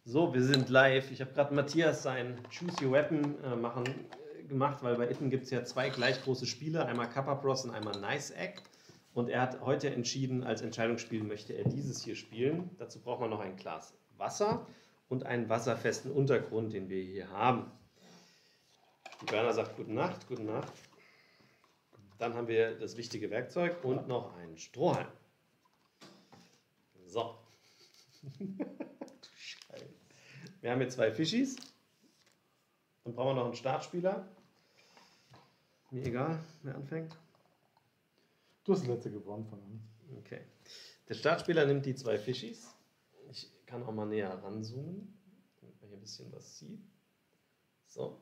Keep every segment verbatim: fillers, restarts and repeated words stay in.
So, wir sind live. Ich habe gerade Matthias sein Choose Your Weapon äh, machen, äh, gemacht, weil bei Itten gibt es ja zwei gleich große Spiele, einmal Kappa Bros und einmal Nice Egg. Und er hat heute entschieden, als Entscheidungsspiel möchte er dieses hier spielen. Dazu braucht man noch ein Glas Wasser und einen wasserfesten Untergrund, den wir hier haben. Die Berner sagt Gute Nacht, gute Nacht. Dann haben wir das wichtige Werkzeug und noch einen Strohhalm. So. Wir haben hier zwei Fischis. Dann brauchen wir noch einen Startspieler. Mir egal, wer anfängt. Du hast das letzte gewonnen von uns. Okay. Der Startspieler nimmt die zwei Fischis. Ich kann auch mal näher ranzoomen, damit man hier ein bisschen was sieht. So.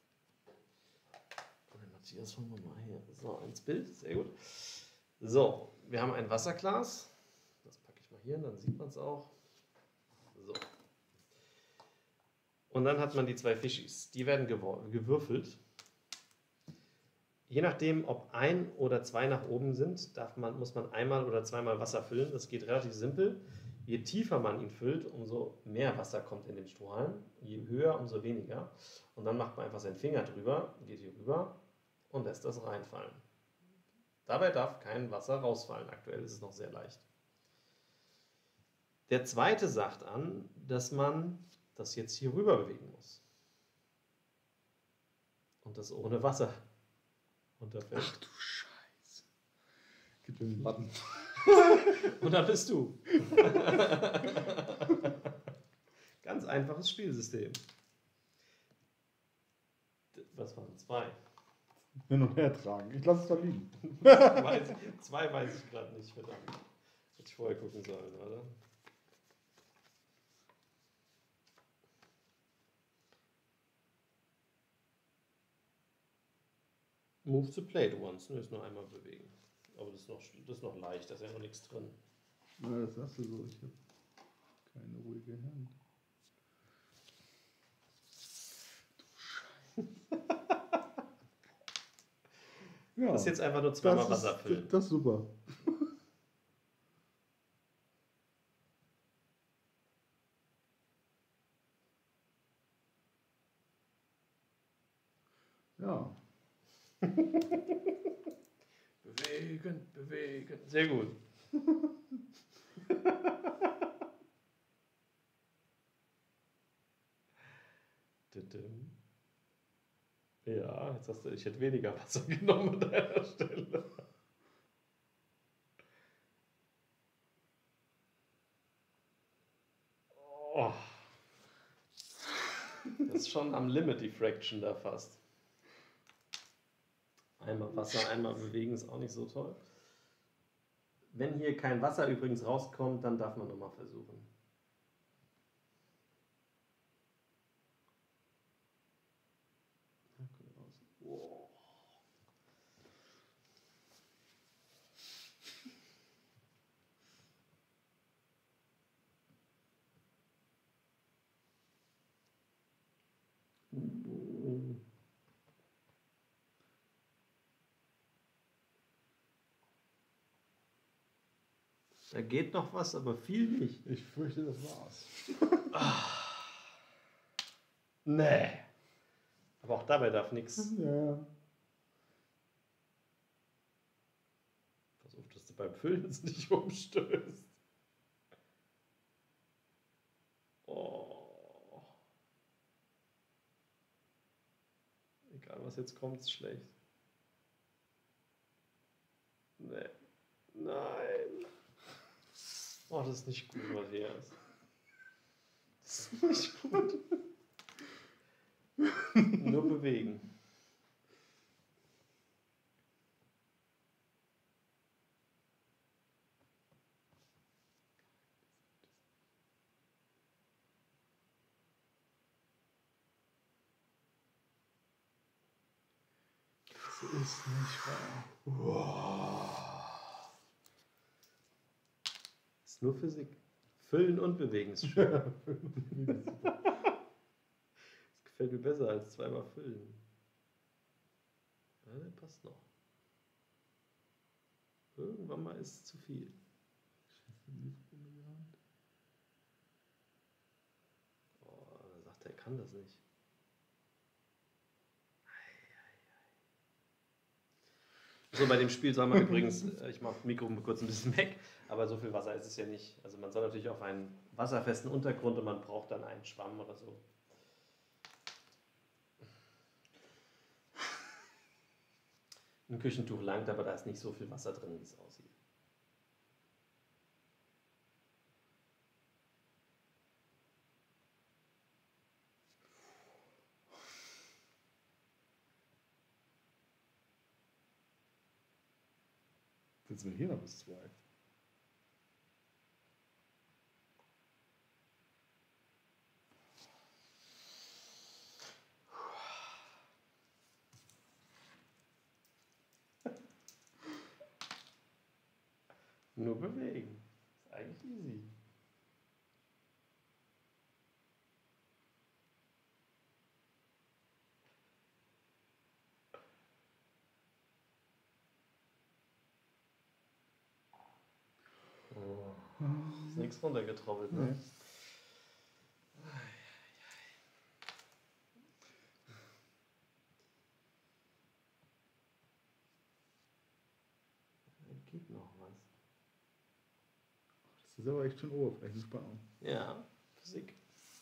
Matthias, fangen wir mal hier. So, ins Bild. Sehr gut. So, wir haben ein Wasserglas. Das packe ich mal hier hin, dann sieht man es auch. So. Und dann hat man die zwei Fischis. Die werden gewürfelt. Je nachdem, ob ein oder zwei nach oben sind, darf man, muss man einmal oder zweimal Wasser füllen. Das geht relativ simpel. Je tiefer man ihn füllt, umso mehr Wasser kommt in den Strohhalm. Je höher, umso weniger. Und dann macht man einfach seinen Finger drüber, geht hier rüber und lässt das reinfallen. Dabei darf kein Wasser rausfallen. Aktuell ist es noch sehr leicht. Der zweite sagt an, dass man das jetzt hier rüber bewegen muss. Und das ohne Wasser runterfällt. Ach du Scheiße. Gib mir den Button. Und da bist du. Ganz einfaches Spielsystem. Was waren zwei? Hin und her tragen. Ich lasse es da liegen. weiß, zwei weiß ich gerade nicht, verdammt. Hätte ich vorher gucken sollen, oder? Move to plate once, nur ist nur einmal bewegen. Aber das ist noch, das ist noch leicht, da ist ja noch nichts drin. Na, das sagst du so, ich habe keine ruhige Hand. Du Scheiße. Ja, das ist jetzt einfach nur zweimal das Wasser ist, füllen. Das ist super. Ja. Bewegen, bewegen. Sehr gut. Ja, jetzt hast du, ich hätte weniger Wasser genommen an deiner Stelle. Oh. Das ist schon am Limit, die Fraction da fast. Einmal Wasser, einmal bewegen ist auch nicht so toll. Wenn hier kein Wasser übrigens rauskommt, dann darf man nochmal versuchen. Wow. Da geht noch was, aber viel nicht. Ich fürchte, das war's. Nee. Aber auch dabei darf nichts. Ja. Pass auf, dass du beim Füllen es nicht umstößt. Oh. Egal, was jetzt kommt, ist schlecht. Nee. Nein. Oh, das ist nicht gut, Matthias. Das ist nicht gut. Nur bewegen. Das ist nicht wahr. Wow. Das ist nur Physik. Füllen und bewegen ist schön. Das gefällt mir besser als zweimal füllen. Ja, der passt noch. Irgendwann mal ist es zu viel. der kann das nicht. So, bei dem Spiel soll man übrigens, ich mache das Mikro kurz ein bisschen weg, aber so viel Wasser ist es ja nicht. Also man soll natürlich auf einen wasserfesten Untergrund und man braucht dann einen Schwamm oder so. Ein Küchentuch langt, aber da ist nicht so viel Wasser drin, wie es aussieht. Jetzt sind wir hier noch bis zwei. Nur bewegen. Ist eigentlich easy. Oh. Ist nichts runtergetrommelt, ne? Nee. Da geht noch was. Das ist aber echt schon Oberflächenspannung. Ja, Physik.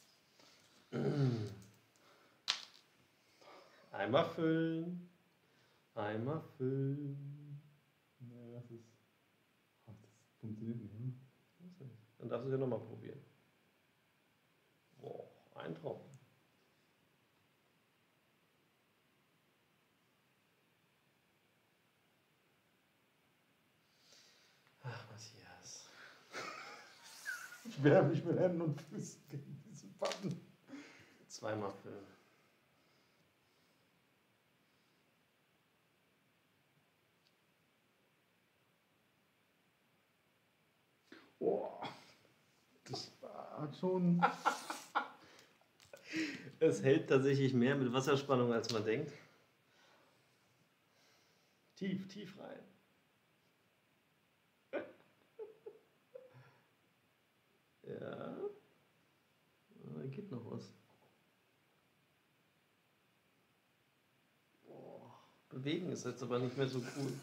Einmal füllen. Einmal füllen. Nee, das ist. Ach, das funktioniert nicht, ne? Dann darfst du es ja nochmal probieren. Boah, ein Tropfen. Ach, Matthias. Ich wehre mich mit Händen und Füßen gegen diese Button. Zweimal füllen. Boah. Das hat schon. Es hält tatsächlich mehr mit Wasserspannung, als man denkt. Tief, tief rein. Ja. Da geht noch was. Boah. Bewegen ist jetzt aber nicht mehr so cool.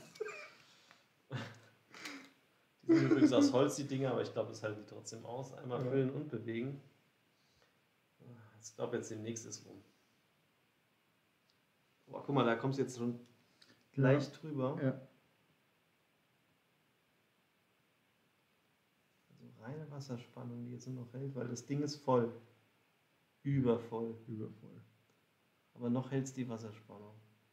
Die sind übrigens aus Holz, die Dinger, aber ich glaube, es halten die trotzdem aus. Einmal Ja. füllen und bewegen. Ich glaube, jetzt demnächst ist rum. Boah, guck mal, da kommst du jetzt schon leicht drüber. Ja. Also reine Wasserspannung, die jetzt nur noch hält, weil das Ding ist voll. Übervoll. Übervoll. Aber noch hält es die Wasserspannung.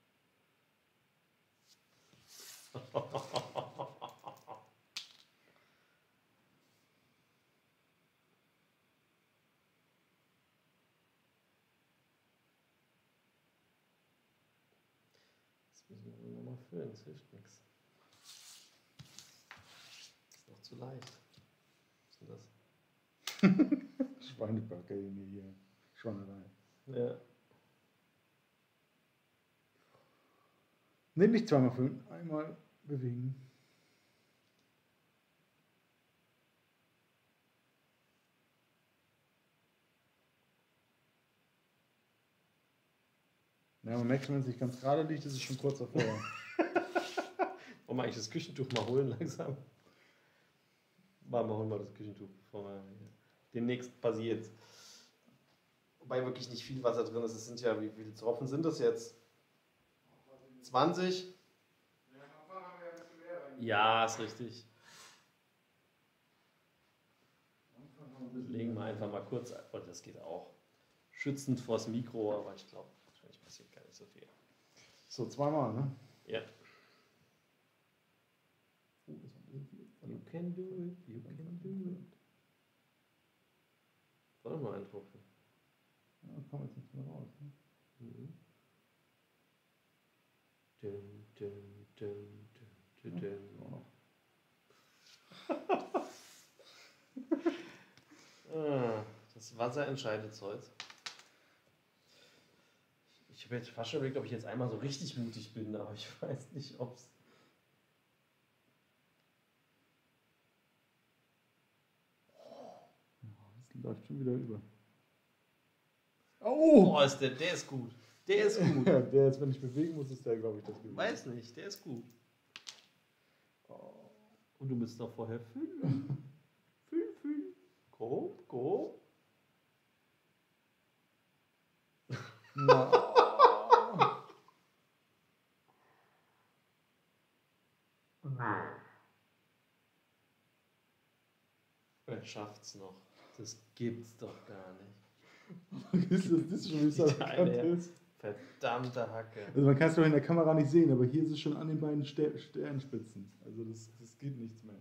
Jetzt müssen wir nochmal füllen, das hilft nichts. Ist noch zu leicht. Was ist denn das? Schweinebacke hier. Schweinerei. Ja. Nee, nicht zweimal füllen. Einmal bewegen. Ja, man merkt, wenn es sich ganz gerade liegt, ist es schon kurz davor. Wollen wir eigentlich das Küchentuch mal holen langsam? Mal, mal holen wir das Küchentuch, bevor wir hier. Demnächst passiert. Wobei wirklich nicht viel Wasser drin ist. Es sind ja, wie viele Tropfen sind das jetzt? zwanzig? Ja, ist richtig. Legen wir einfach mal kurz, oh, das geht auch. Schützend vors Mikro, aber ich glaube, wahrscheinlich passiert gar nicht so viel. So, zweimal, ne? Ja. You can do it, you can do it. War doch nur ein Tropfen. Ja, kommt jetzt nichts mehr raus. Ne? Mhm. Dün, dün, dün, dün, dün, dün. Ah, das Wasser entscheidet heute. Ich habe jetzt fast schon überlegt, ob ich jetzt einmal so richtig mutig bin, aber ich weiß nicht, ob es. Ja, es läuft schon wieder über. Oh! Boah, ist der, der ist gut. Der ist gut. Ja, der jetzt, wenn ich bewegen muss, ist der, glaube ich, das gewesen. Weiß nicht, der ist gut. Oh. Und du bist doch vorher fühlen. Fühl, fühl. Go, go. Na. Er schafft's noch. Das gibt's doch gar nicht. Ist das, das schon, wie es Die bekannt Teile. ist? Verdammte Hacke. Also man kann es doch in der Kamera nicht sehen, aber hier ist es schon an den beiden Ster Sternspitzen. Also das, das geht nichts mehr.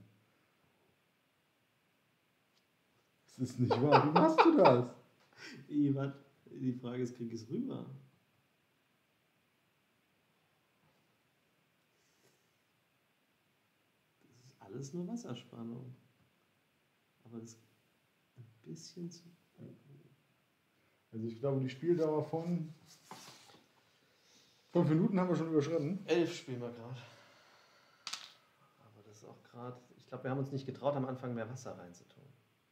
Das ist nicht wahr. Wie machst du das? Ih, wat? Die Frage ist, krieg ich es rüber? Das ist alles nur Wasserspannung. Aber das ist ein bisschen zu... Also ich glaube, die Spieldauer von fünf Minuten haben wir schon überschritten. Elf spielen wir gerade. Aber das ist auch gerade... Ich glaube, wir haben uns nicht getraut, am Anfang mehr Wasser reinzutun.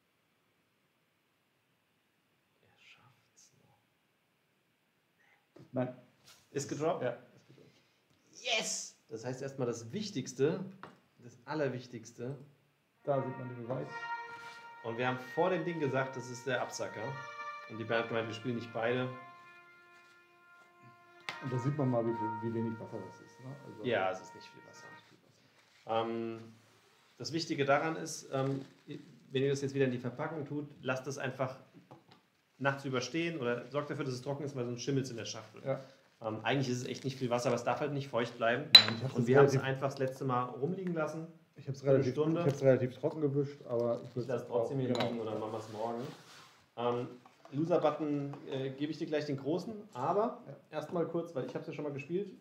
Er schafft's noch. Nein. Ist gedroppt? Ja, ist gedroppt. Yes! Das heißt erstmal das Wichtigste, das Allerwichtigste. Da sieht man den Beweis. Und wir haben vor dem Ding gesagt, das ist der Absacker. Und die Band hat gemeint, wir spielen nicht beide. Und da sieht man mal, wie, viel, wie wenig Wasser das ist. Ne? Also Ja, es ist nicht viel Wasser. Nicht viel Wasser. Ähm, das Wichtige daran ist, ähm, wenn ihr das jetzt wieder in die Verpackung tut, lasst es einfach nachts überstehen oder sorgt dafür, dass es trocken ist, weil sonst schimmelt es in der Schachtel. Ja. Ähm, eigentlich ist es echt nicht viel Wasser, aber es darf halt nicht feucht bleiben. Nein, ich hab's Und jetzt wir haben es relativ- einfach das letzte Mal rumliegen lassen. Ich habe es relativ, Stunde. ich hab's relativ trocken gewischt, aber ich Ich würde lasse trotzdem hier genau. liegen oder machen wir es morgen. Ähm, Loser-Button äh, gebe ich dir gleich den großen, aber Ja. erstmal kurz, weil ich habe es ja schon mal gespielt.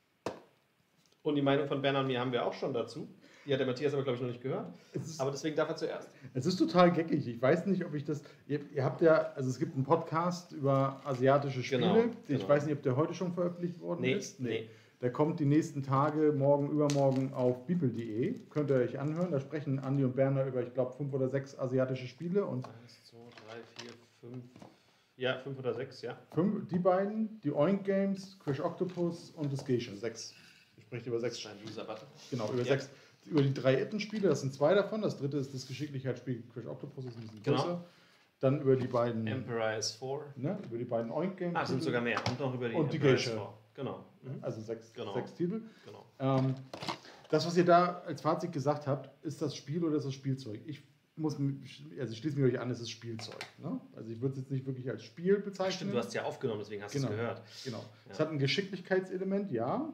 Und die Meinung von Bernhard und mir haben wir auch schon dazu. Die hat der Matthias aber, glaube ich, noch nicht gehört. Es ist, Aber deswegen darf er zuerst. es ist total geckig. Ich weiß nicht, ob ich das. Ihr, ihr habt ja, also es gibt einen Podcast über asiatische Spiele. Genau, Ich genau. weiß nicht, ob der heute schon veröffentlicht worden Nee, ist. nee. Der kommt die nächsten Tage, morgen, übermorgen auf bibel punkt de. Könnt ihr euch anhören. Da sprechen Andi und Berner über, ich glaube, fünf oder sechs asiatische Spiele. Und Eins, zwei, drei, vier, fünf. Ja, fünf oder sechs, ja. fünf, die beiden, die Oink Games, Crash Octopus und das Geisha. Sechs. Ich spreche über sechs. Ein Loser-Button. Genau, über Ja. sechs. Über die drei Itten-Spiele, das sind zwei davon. Das dritte ist das Geschicklichkeitsspiel Crash Octopus, ist ein bisschen Genau. größer. Dann über die beiden, Emperor is four. ne, über die beiden Oink Games. Ah, es sind sogar mehr. Und noch über die Und die Emperor is Geisha. four. Genau. Mhm. Also sechs, Genau. sechs Titel. genau. Ähm, das, was ihr da als Fazit gesagt habt, ist das Spiel oder ist das Spielzeug? Ich muss, mich- also ich schließe mich euch an, es ist Spielzeug. Ne? Also ich würde es jetzt nicht wirklich als Spiel bezeichnen. Stimmt, du hast es ja aufgenommen, deswegen hast du Genau. es gehört. Genau. Es Ja. hat ein Geschicklichkeitselement, ja.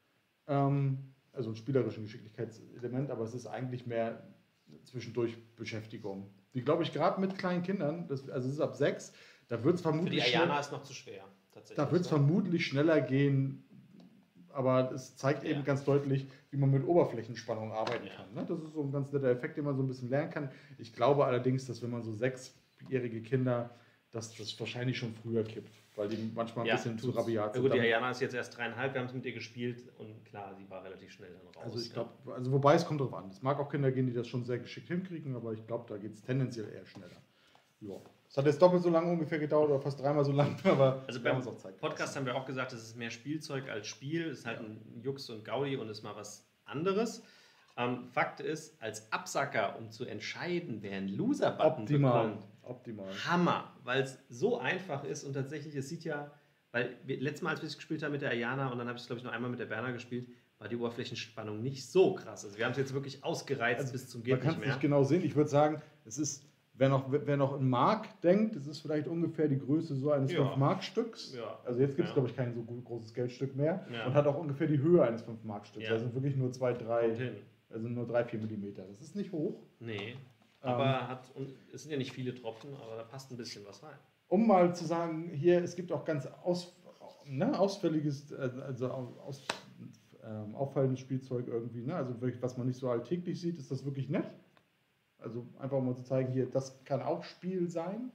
Ähm, also ein spielerischen Geschicklichkeitselement, aber es ist eigentlich mehr zwischendurch Beschäftigung. Die, glaube ich, gerade mit kleinen Kindern, das, also es ist ab sechs, da wird es Für die vermutlich, Ayana schnell- ist noch zu schwer. Tatsächlich. da wird's ne? vermutlich schneller gehen, aber es zeigt Ja. eben ganz deutlich, wie man mit Oberflächenspannung arbeiten Ja. kann. Ne? Das ist so ein ganz netter Effekt, den man so ein bisschen lernen kann. Ich glaube allerdings, dass wenn man so sechsjährige Kinder, dass das wahrscheinlich schon früher kippt, weil die manchmal ein Ja, bisschen zu tut's. rabiat Ja sind. gut, die Dann- Ayana ist jetzt erst dreieinhalb, wir haben es mit ihr gespielt und klar, sie war relativ schnell dann raus. Also ich ne? glaube, also wobei es kommt drauf an. Es mag auch Kinder gehen, die das schon sehr geschickt hinkriegen, aber ich glaube, da geht es tendenziell eher schneller. Ja. Es hat jetzt doppelt so lange ungefähr gedauert oder fast dreimal so lang, aber Also wir haben beim uns auch Zeit Podcast haben wir auch gesagt, es ist mehr Spielzeug als Spiel. Es ist halt ein Jux und Gaudi und ist mal was anderes. Ähm, Fakt ist, als Absacker, um zu entscheiden, wer einen Loser-Button optimal. bekommt, Optimal. Hammer, weil es so einfach ist und tatsächlich, es sieht ja, weil wir, letztes Mal, als wir es gespielt haben mit der Ayana und dann habe ich es, glaube ich, noch einmal mit der Berner gespielt, war die Oberflächenspannung nicht so krass. Also wir haben es jetzt wirklich ausgereizt Also bis zum Man geht kann nicht es mehr. nicht genau sehen. Ich würde sagen, es ist, wer noch, wer noch in Mark denkt, es ist vielleicht ungefähr die Größe so eines Ja. fünf Mark Stücks. Ja. Also jetzt gibt es, Ja. glaube ich, kein so gu- großes Geldstück mehr. Ja. Und hat auch ungefähr die Höhe eines fünf Mark Stücks. Ja. Also wirklich nur zwei, Kommt drei, hin. also nur drei, vier Millimeter. Das ist nicht hoch. Nee. Ähm. Aber hat, und es sind ja nicht viele Tropfen, aber da passt ein bisschen was rein. Um mal zu sagen, hier, es gibt auch ganz aus, ne, ausfälliges, äh, also aus, ähm, auffallendes Spielzeug irgendwie. Ne? Also wirklich, was man nicht so alltäglich sieht, ist das wirklich nett. Also einfach um mal zu zeigen, hier, das kann auch Spiel sein.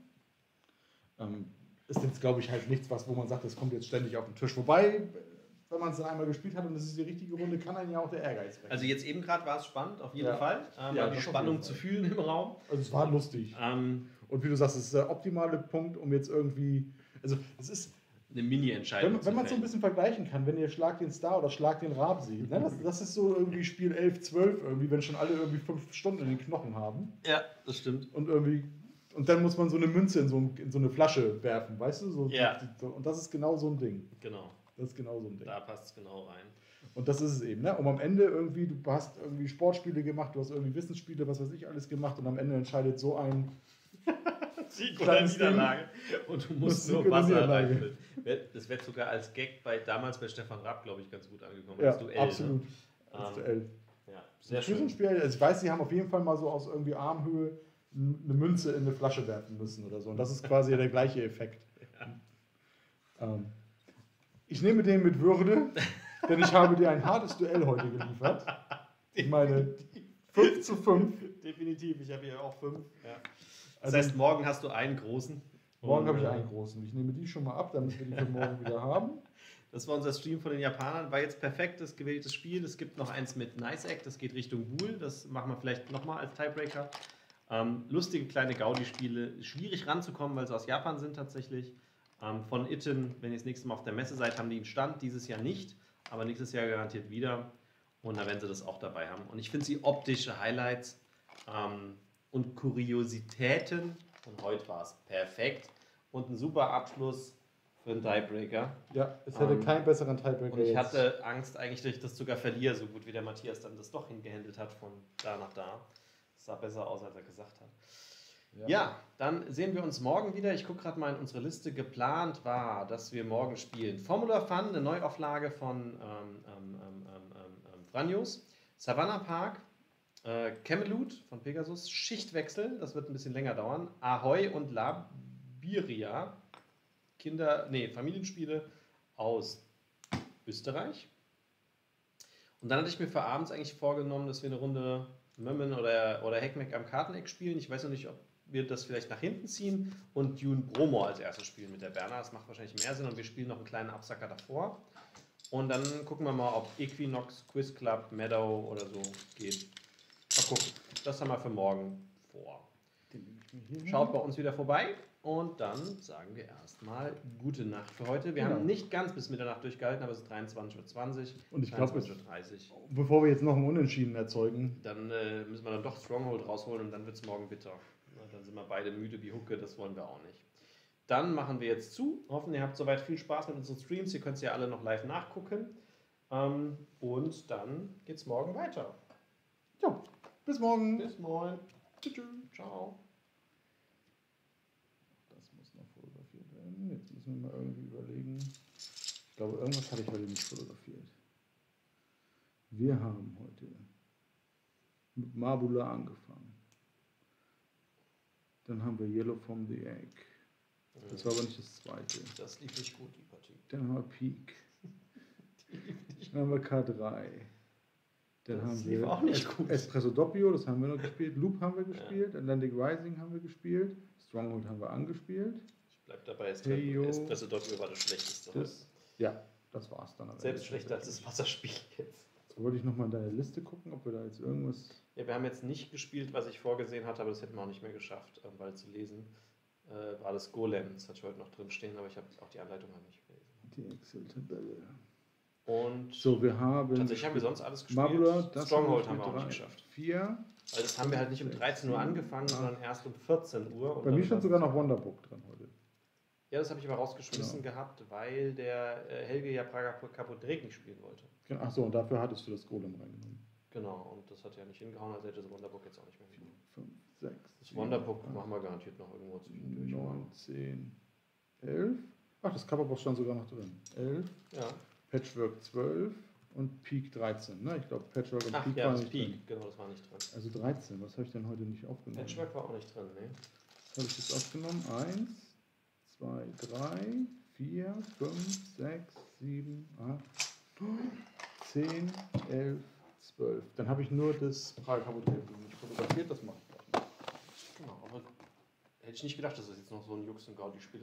Ähm, ist jetzt, glaube ich, halt nichts, was, wo man sagt, das kommt jetzt ständig auf den Tisch. Wobei, wenn man es dann einmal gespielt hat und das ist die richtige Runde, kann einen ja auch der Ehrgeiz wecken. Also jetzt eben gerade war es spannend, auf jeden Ja. Fall. Ähm, Ja, war die das auf Spannung jeden zu Fall. fühlen im Raum. Also es war lustig. Ähm, Und wie du sagst, es ist der optimale Punkt, um jetzt irgendwie. Also es ist, eine Mini-Entscheidung. wenn, wenn man es so ein bisschen vergleichen kann, wenn ihr Schlag den Star oder Schlag den Raab seht, ne? das, das ist so irgendwie Spiel elf, zwölf irgendwie, wenn schon alle irgendwie fünf Stunden in den Knochen haben. Ja, das stimmt. Und irgendwie, und dann muss man so eine Münze in so, ein, in so eine Flasche werfen, weißt du? So, Ja. so, und das ist genau so ein Ding. Genau. Das ist genau so ein Ding. Da passt es genau rein. Und das ist es eben, ne? Und am Ende irgendwie, du hast irgendwie Sportspiele gemacht, du hast irgendwie Wissensspiele, was weiß ich, alles gemacht und am Ende entscheidet so ein Sieg oder Niederlage. Und du musst nur Wasser reinfüllen. Das wird sogar als Gag bei, damals bei Stefan Raab, glaube ich, ganz gut angekommen. Ja, Das Duell, absolut. Ne? Das Ähm, Duell. Ja, sehr Für so schön. ein Spiel, also ich weiß, sie haben auf jeden Fall mal so aus irgendwie Armhöhe eine Münze in eine Flasche werfen müssen oder so. Und das ist quasi der gleiche Effekt. Ja. Ähm, ich nehme den mit Würde, denn ich habe dir ein hartes Duell heute geliefert. Ich meine, fünf zu fünf. Definitiv, ich habe hier auch fünf. Ja. Das Also, heißt, morgen hast du einen großen. morgen Und, habe ich äh, einen großen. Ich nehme die schon mal ab, damit wir die für morgen wieder haben. Das war unser Stream von den Japanern. War jetzt perfektes gewähltes Spiel. Es gibt noch eins mit Nice Act, das geht Richtung Buhl. Das machen wir vielleicht nochmal als Tiebreaker. Ähm, lustige kleine Gaudi-Spiele. Schwierig ranzukommen, weil sie aus Japan sind tatsächlich. Ähm, von Itten, wenn ihr das nächste Mal auf der Messe seid, haben die einen Stand. Dieses Jahr nicht, aber nächstes Jahr garantiert wieder. Und da werden sie das auch dabei haben. Und ich finde sie optische Highlights ähm, und Kuriositäten. Und heute war es perfekt. Und ein super Abschluss für einen Tiebreaker. Ja, es hätte Ähm, keinen besseren Tiebreaker. Und ich jetzt. hatte Angst eigentlich, dass ich das sogar verliere, so gut wie der Matthias dann das doch hingehändelt hat von da nach da. Das sah besser aus, als er gesagt hat. Ja, ja dann sehen wir uns morgen wieder. Ich gucke gerade mal in unsere Liste. Geplant war, dass wir morgen spielen Formula Fun, eine Neuauflage von ähm, ähm, ähm, ähm, ähm, Franjos, Savannah Park, äh, Camelot von Pegasus, Schichtwechsel, das wird ein bisschen länger dauern, Ahoy und Labiria, Kinder, nee, Familienspiele aus Österreich. Und dann hatte ich mir für abends eigentlich vorgenommen, dass wir eine Runde Mömmen oder, oder Heckmeck am Karteneck spielen. Ich weiß noch nicht, ob wir das vielleicht nach hinten ziehen und Dune Bromo als erstes spielen mit der Berner. Das macht wahrscheinlich mehr Sinn und wir spielen noch einen kleinen Absacker davor. Und dann gucken wir mal, ob Equinox, Quiz Club, Meadow oder so geht. Mal gucken. Das haben wir für morgen vor. Schaut bei uns wieder vorbei. Und dann sagen wir erstmal gute Nacht für heute. Wir Genau. haben nicht ganz bis Mitternacht durchgehalten, aber es ist dreiundzwanzig Uhr zwanzig. Und ich glaube, dreiundzwanzig Uhr dreißig. bevor wir jetzt noch einen Unentschieden erzeugen, Dann äh, müssen wir dann doch Stronghold rausholen und dann wird es morgen bitter. Na, dann sind wir beide müde wie Hucke, das wollen wir auch nicht. Dann machen wir jetzt zu. Hoffen, ihr habt soweit viel Spaß mit unseren Streams. Ihr könnt es ja alle noch live nachgucken. Ähm, und dann geht es morgen weiter. ja, bis morgen. Bis morgen. Tschüss. Ciao. Das muss noch fotografiert werden. Jetzt müssen wir mal irgendwie überlegen. Ich glaube, irgendwas habe ich heute nicht fotografiert. Wir haben heute mit Marbula angefangen. Dann haben wir Yellow from the Egg. Das war aber nicht das zweite. Das lief nicht gut, die Partie. Dann haben wir Peak. Dann haben wir K drei. Dann Das haben lief wir auch nicht Es- gut. Espresso Doppio, das haben wir noch gespielt. Loop haben wir gespielt. Atlantic Rising haben wir gespielt. Stronghold haben wir angespielt. Ich bleib dabei, Hey, yo. Espresso Doppio war das schlechteste. Das, ja, das war's dann. am Selbst Ende. schlechter als das Wasserspiel jetzt. Jetzt wollte ich nochmal in deine Liste gucken, ob wir da jetzt irgendwas. Ja, wir haben jetzt nicht gespielt, was ich vorgesehen hatte, aber das hätten wir auch nicht mehr geschafft, ähm, weil zu lesen äh, war das Golem. Das hatte ich heute noch drin stehen, aber ich habe auch die Anleitung noch nicht gelesen. Die Excel-Tabelle. Und So, wir haben. tatsächlich haben wir sonst alles gespielt. Marbula, das Stronghold haben haben wir auch drei, nicht geschafft. Vier. Weil das haben wir halt nicht um dreizehn Uhr angefangen, Ja. sondern erst um vierzehn Uhr. Und Bei dann mir stand war- sogar noch Wonderbook drin heute. Ja, das habe ich aber rausgeschmissen Genau. gehabt, weil der äh, Helge ja Prager Kapotrek nicht spielen wollte. Achso, und dafür hattest du das Golem reingenommen. Genau, und das hat ja nicht hingehauen, also hätte das Wonderbook jetzt auch nicht mehr vier, hingehauen. fünf, sechs. Das Wonderbook machen wir garantiert noch irgendwo zwischendurch. neun, zehn, elf. Ach, das Coverbox stand sogar noch drin. elf. Ja. Patchwork zwölf und Peak dreizehn. Ne? Ich glaube, Patchwork und Ach Peak ja, waren das nicht Peak, drin. genau, das war nicht drin. Also dreizehn. Was habe ich denn heute nicht aufgenommen? Patchwork war auch nicht drin, ne? Was habe ich jetzt aufgenommen? eins, zwei, drei, vier, fünf, sechs, sieben, acht, neun, zehn, elf, zwölf. Dann habe ich nur das Prager Kapotrek nicht fotografiert. Das mache ich gleich noch. Genau, aber hätte ich nicht gedacht, dass das jetzt noch so ein Jux und Gaudi-Spiel